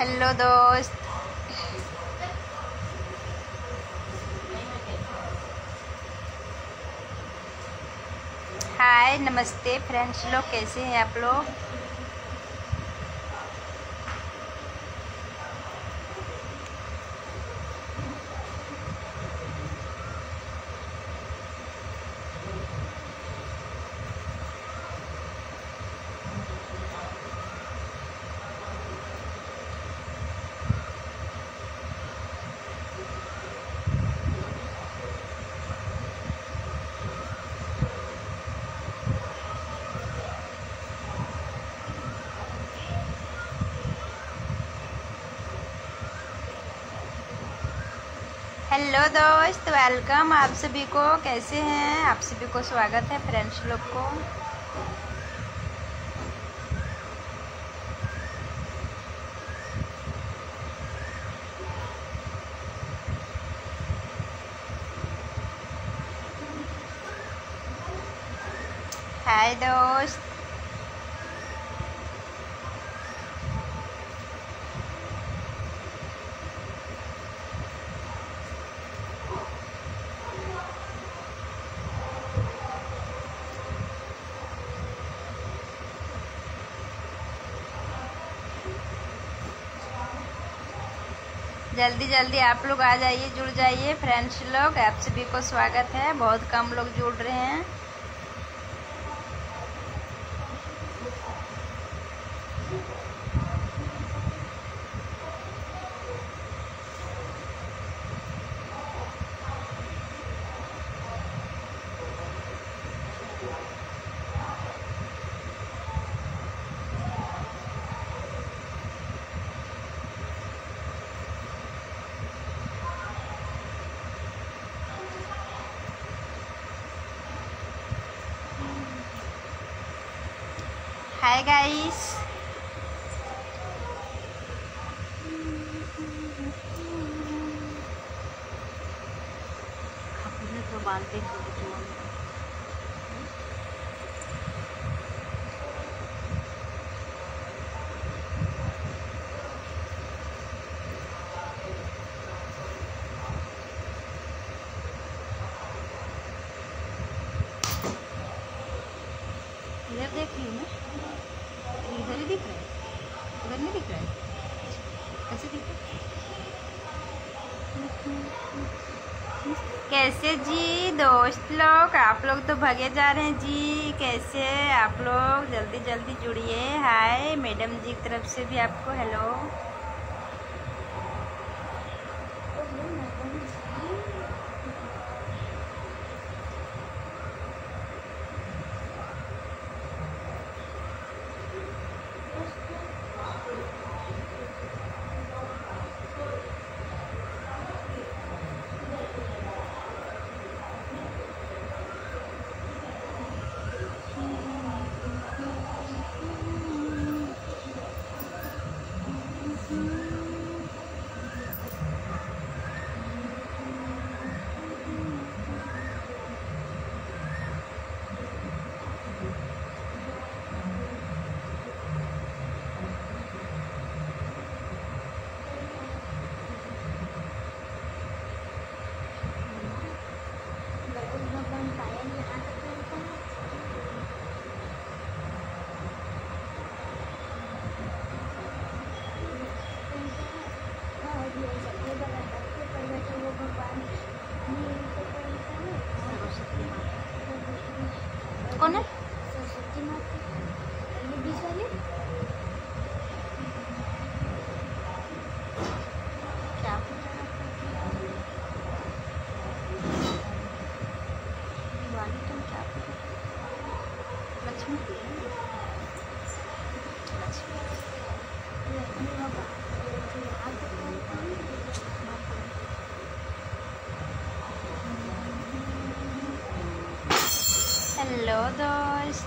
Hello दोस्त। हाय नमस्ते friends लोग, कैसे हैं आप लोग। हेलो दोस्त, वेलकम आप सभी को। कैसे हैं आप सभी को, स्वागत है फ्रेंड्स लोग को। हाय दोस्त। जल्दी जल्दी आप लोग आ जाइए, जुड़ जाइए फ्रेंड्स लोग। आप सभी को स्वागत है। बहुत कम लोग जुड़ रहे हैं। Hi guys. तो बांधते इधर देख रही हूँ मैं, इधर ही दिख रहा है, उधर नहीं दिख रहा है। कैसे दिख रहा है? कैसे जी दोस्त लोग, आप लोग तो भगे जा रहे हैं जी। कैसे आप लोग, जल्दी जल्दी जुड़िए। हाय मैडम जी की तरफ से भी आपको हेलो। कौन है? सरस्वती माता बीच वाली। क्या तुम क्या लक्ष्मी हेलो दोस्त।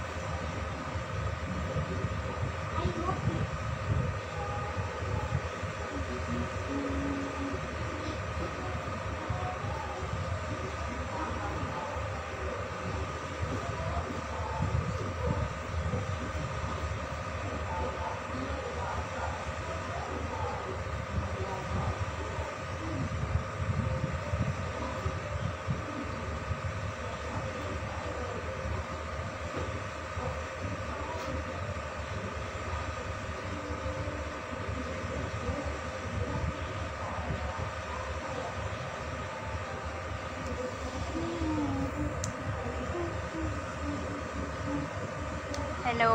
हेलो।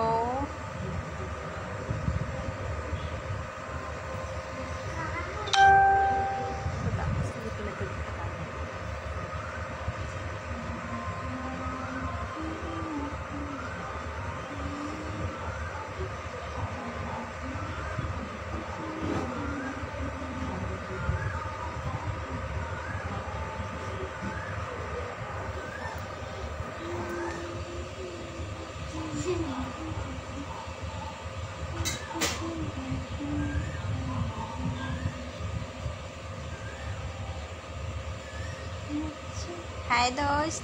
हाय दोस्त।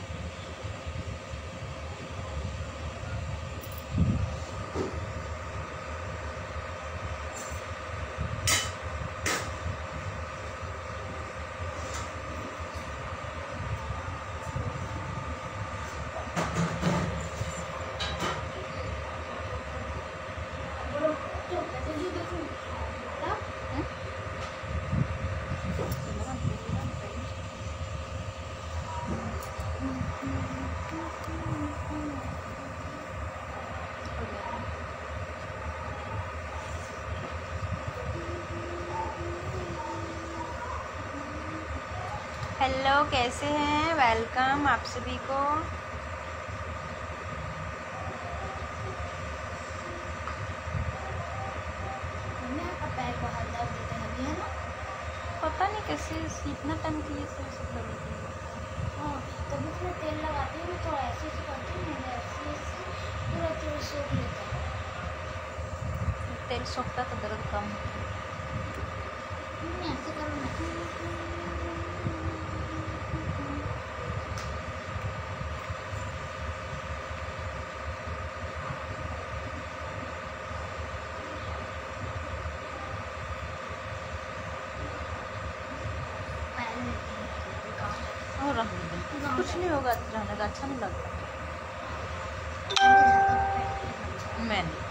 हेलो, कैसे हैं? वेलकम आप सभी को। पता नहीं कैसे इतना टाइम के लिए सब कर रही है। हाँ, तभी तो मैं तेल लगाती हूँ तो ऐसे ऐसे करती हूँ, मैंने ऐसे ऐसे पूरा तेल सोख लेता है। तेल सोखता तो दर्द कम होता है। मैं ऐसे करूँ ना। और कुछ नहीं होगा, रहने का अच्छा नहीं लगता। मैं नहीं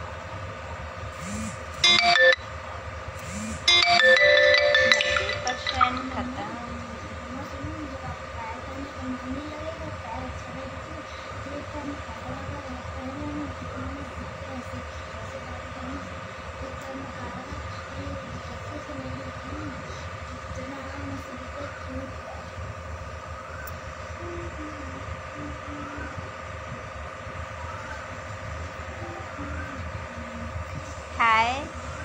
हाय।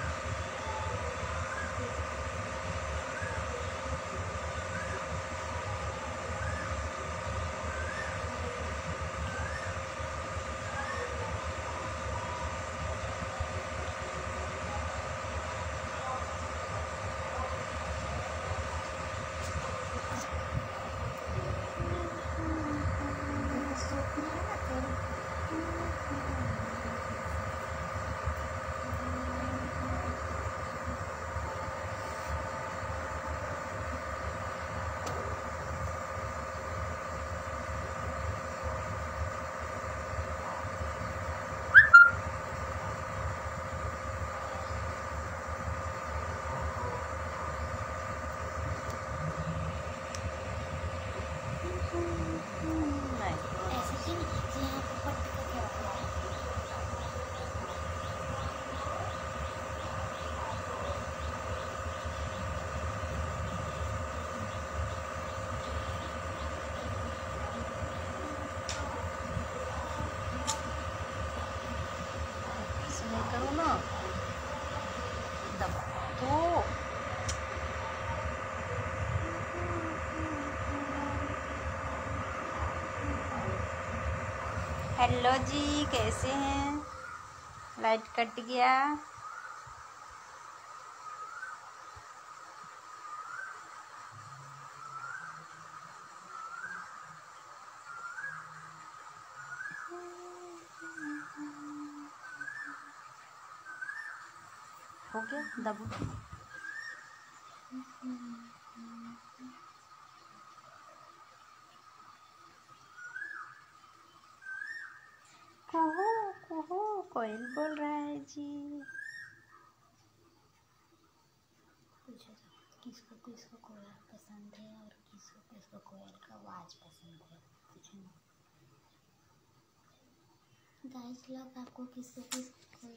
करो ना दबा तो। हेलो जी, कैसे हैं? लाइट कट गया। हो गया, दबो। कुहू कुहू कोयल बोल रहा है जी। किसको किसको कोयल पसंद है और किसको किसको कोयल का आवाज पसंद है, कुछ नहीं। गाइस लोग आपको किसको किस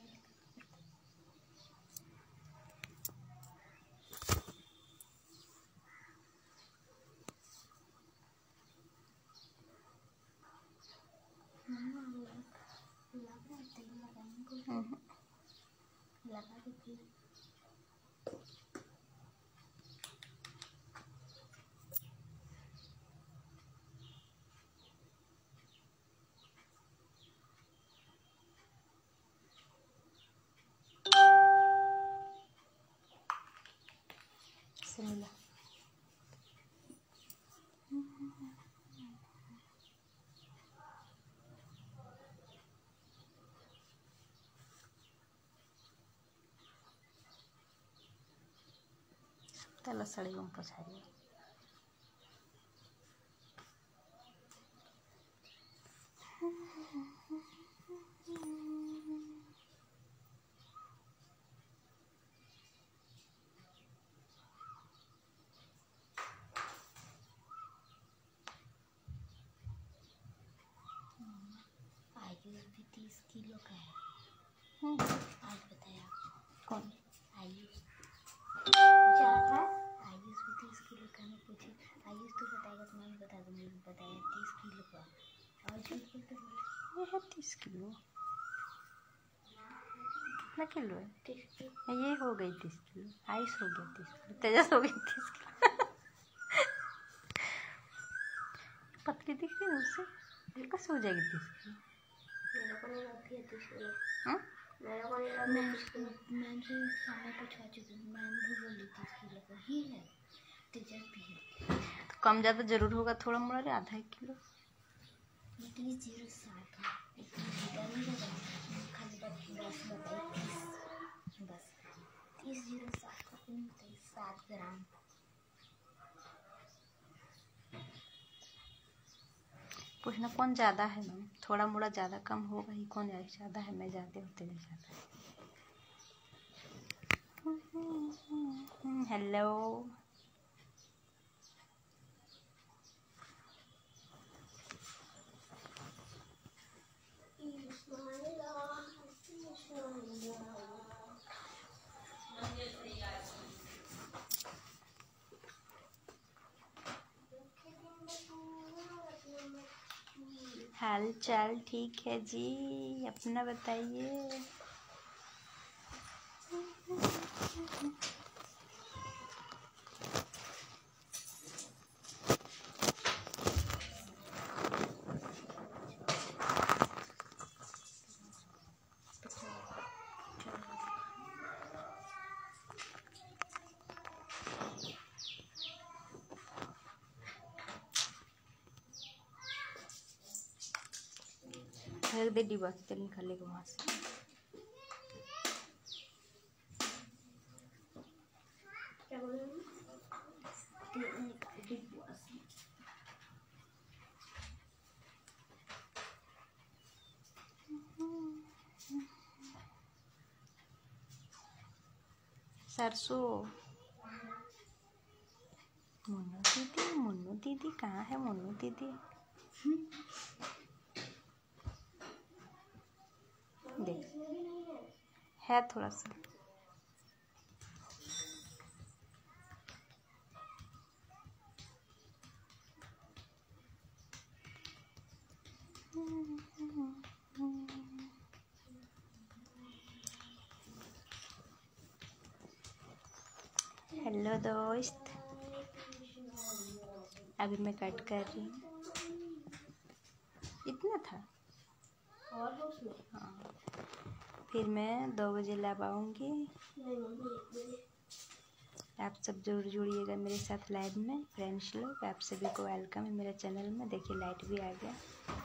लगा दीजिए। मिला त्याला साडी घेऊन पसारी आयुष भी 30 किलो का है। आज बताया कौन आयुष क्या आयुष भी 30 किलो का। मैं पूछी आयुष तो बताएगा तो मैं बता दूँगी। बताया 30 किलो का। और झूठ बोल तो बोले ये है 30 किलो। कितना किलो है? 30 किलो। ये हो गई 30 किलो। आयुष हो गया 30 किलो। तेजस हो गई 30 किलो। पतली दिख रही है उससे। कैसे हो जाएगी 30 किलो? मेरे को नहीं लगती है 30 किलो। हाँ? मेरे को नहीं लगती। मैम से सामने पूछा चुकी हूँ। मैम भी बोली 30 किलो का ही है। तेजस भी है। तो कम ज़्यादा जरूर होगा थोड़ा मोड़ा रे, आधा 1 किलो। 30 का खाली बस बताइए 30 बस 30 का 7 ग्राम। पूछना कौन ज़्यादा है मैम? थोड़ा मोड़ा ज़्यादा कम होगा ही। कौन ज़्यादा है? मैं ज़्यादा होते नहीं ज़्यादा। हेलो हाल चाल ठीक है जी, अपना बताइए। रख दे डिब्बा की तेल निकालेगा वहाँ से। सरसों। मुन्नू दीदी कहाँ है? मुन्नू दीदी देख है थोड़ा सा। हेलो दोस्त, अभी मैं कट कर रही हूँ। इतना था और उसमें हाँ। फिर मैं 2 बजे लब आऊँगी। आप सब जरूर जुड़िएगा मेरे साथ लाइव में। फ्रेंड्स लोग आप सभी को वेलकम है मेरे चैनल में। देखिए लाइट भी आ गया।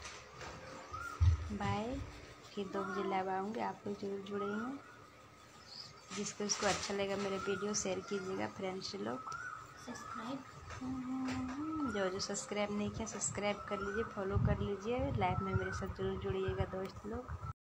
बाय। फिर 2 बजे लाइव आऊँगी, आप लोग जरूर जुड़ेंगे। जिसको उसको अच्छा लगेगा मेरे वीडियो शेयर कीजिएगा फ्रेंड्स लोग। सब्सक्राइब जो सब्सक्राइब नहीं किया सब्सक्राइब कर लीजिए, फॉलो कर लीजिए। लाइव में मेरे साथ जरूर जुड़िएगा दोस्त लोग।